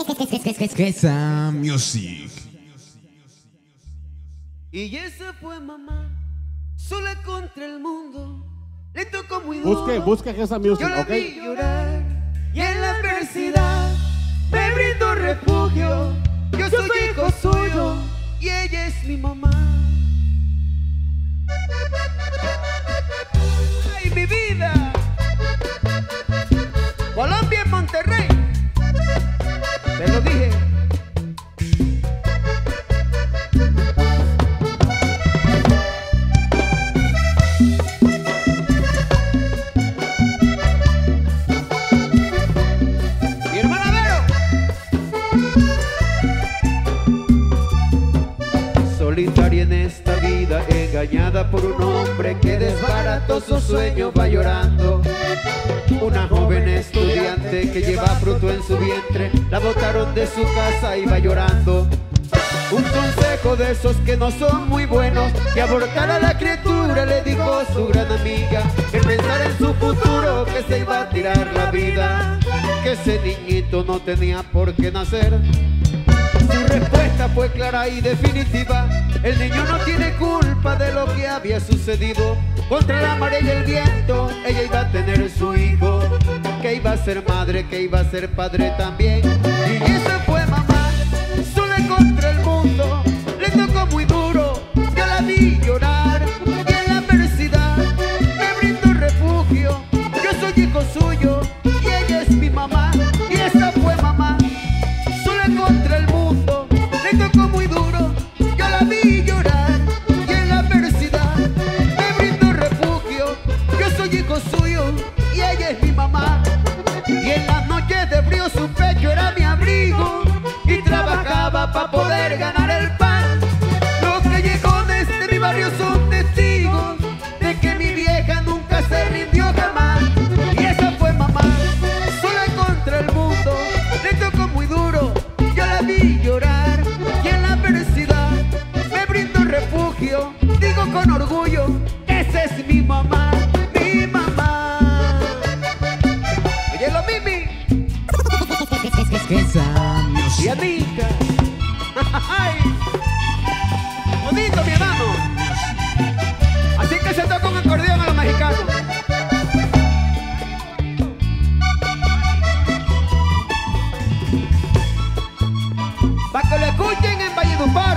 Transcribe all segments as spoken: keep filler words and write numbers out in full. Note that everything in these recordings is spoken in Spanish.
Quesa Music. Y esa fue mamá, sola contra el mundo. Le tocó muy duro. Busque, busque Quesa Music, Yo la ¿ok? vi llorar y en la adversidad me brindó refugio. Yo soy hijo suyo y ella es mi mamá. ¡Ay, mi vida! Colombia en Monterrey. Te lo dije. Mi hermana Vero. Solitaria en esta vida, engañada por un hombre que desbarató su sueño, va llorando. Una joven estudiante que lleva fruto en su vientre, la botaron de su casa y va llorando. Un consejo de esos que no son muy buenos, que abortar a la criatura, le dijo su gran amiga, que pensar en su futuro, que se iba a tirar la vida, que ese niñito no tenía por qué nacer. Su respuesta fue clara y definitiva: el niño no tiene culpa de lo que había sucedido. Contra la marea y el viento, ella iba a tener su hijo, que iba a ser madre, que iba a ser padre también. Y esa fue mamá, sola contra el mundo. Le tocó muy duro, yo la vi llorar y en la adversidad me brindó refugio. Yo soy hijo suyo y ella es mi mamá. Y esa fue mamá, sola contra el mundo. Le tocó muy duro, yo la vi llorar y en la adversidad me brindó refugio. Yo soy hijo suyo y ella es mi mamá. Y en las noches de frío su pecho era mi abrigo y trabajaba para poder ganar el pan. Los callejones de mi barrio son testigos de que mi vieja nunca se rindió jamás. Y esa fue mamá, sola contra el mundo. Le tocó muy duro, yo la vi llorar y en la adversidad me brindó refugio. Digo con orgullo, esa es mi mamá, mi mamá. Oye, lo Mimi Quesa y Music. amiga. Ay, bonito, mi hermano. Así que se toca un acordeón a los mexicanos. Para que lo escuchen en Valledupar.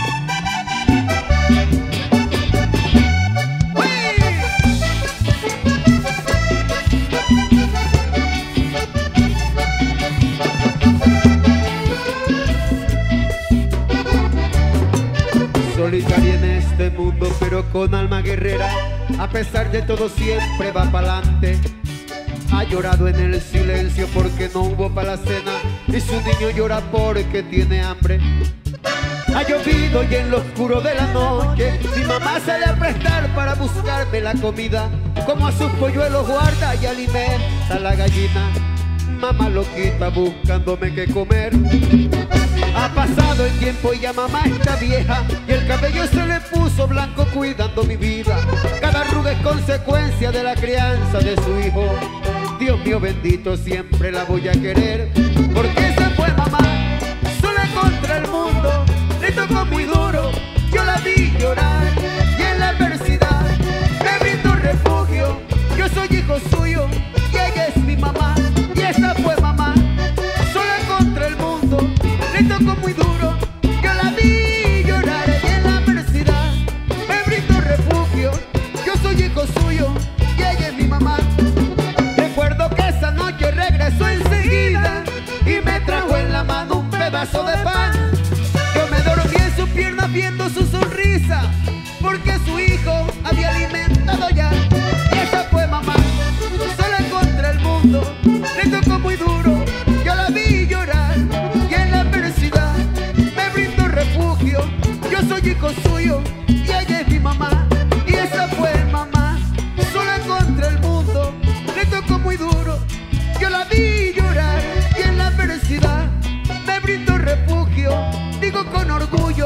Solitaria en este mundo, pero con alma guerrera, a pesar de todo siempre va pa'lante. Ha llorado en el silencio porque no hubo para la cena y su niño llora porque tiene hambre. Ha llovido y en lo oscuro de la noche mi mamá sale a prestar para buscarme la comida. Como a sus polluelos guarda y alimenta a la gallina, mamá lo quita buscándome qué comer. Ha pasado el tiempo y ya mamá está vieja y el cabello se le puso blanco cuidando mi vida. Cada arruga es consecuencia de la crianza de su hijo. Dios mío bendito, siempre la voy a querer, porque esa fue mamá, sola contra el mundo. Le tocó muy duro, yo la vi llorar y en la adversidad me brindó refugio. Yo soy hijo suyo y ella es mi mamá. Y esa fue mamá, sola contra el mundo. Le tocó muy duro, yo la vi llorar y en la adversidad me brindó refugio. Yo soy hijo suyo y ella es mi mamá. Recuerdo que esa noche regresó enseguida y me trajo en la mano un pedazo de pan. Yo me dormí en su pierna viendo su sonrisa, porque su hijo había alimentado ya. Y esa fue mamá, sola contra el mundo. Le tocó muy duro, yo la vi llorar y en la adversidad me brindó refugio. Yo soy hijo suyo y ella es mi mamá. Y esa fue mamá, sola contra el mundo. Le tocó muy duro, yo la vi llorar y en la adversidad me brindó refugio. Digo con orgullo.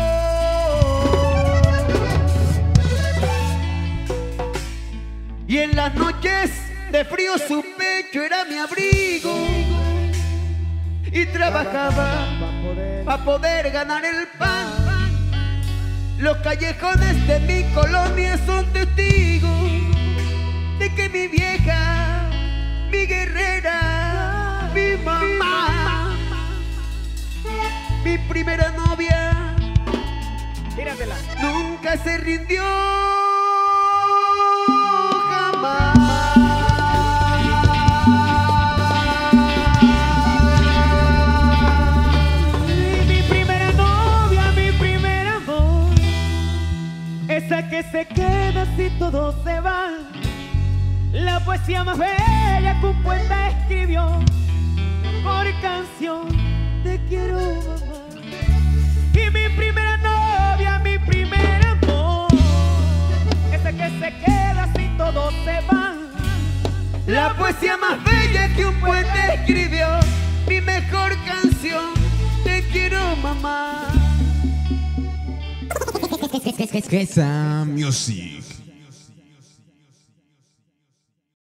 Y en las noches de frío su pecho era mi abrigo y trabajaba para poder ganar el pan. Los callejones de mi colonia son testigos de que mi vieja, mi guerrera, mi mamá, mi primera novia, tíratela, nunca se rindió jamás. Mi primera novia, mi primer amor, esa que se queda si todo se va. La poesía más bella que un poeta escribió por canción, te quiero mamá. Y mi primera novia, mi primer amor, esa que se queda si todo se va. La poesía más bella que un poeta escribió, mi mejor canción, te quiero mamá. Esa music.